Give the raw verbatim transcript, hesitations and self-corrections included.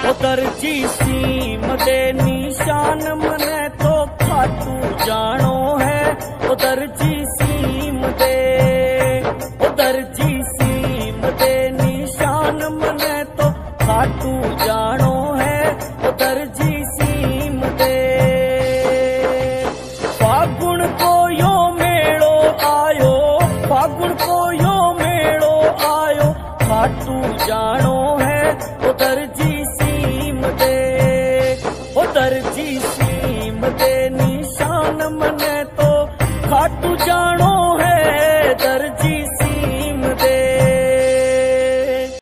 दर्जी सीम दे निशान मने तो खाटू जानो है। ओ दर्जी सीम दे ओ दर्जी सीम दे निशान मने तो खाटू जानो है। ओ दर्जी सीम दे फागुन को यो मेड़ो आयो, फागुन को यो मेड़ो आयो, खाटू जानो है। ओ दर्जी दर्जी सीम दे निशान मने तो खाटू जानो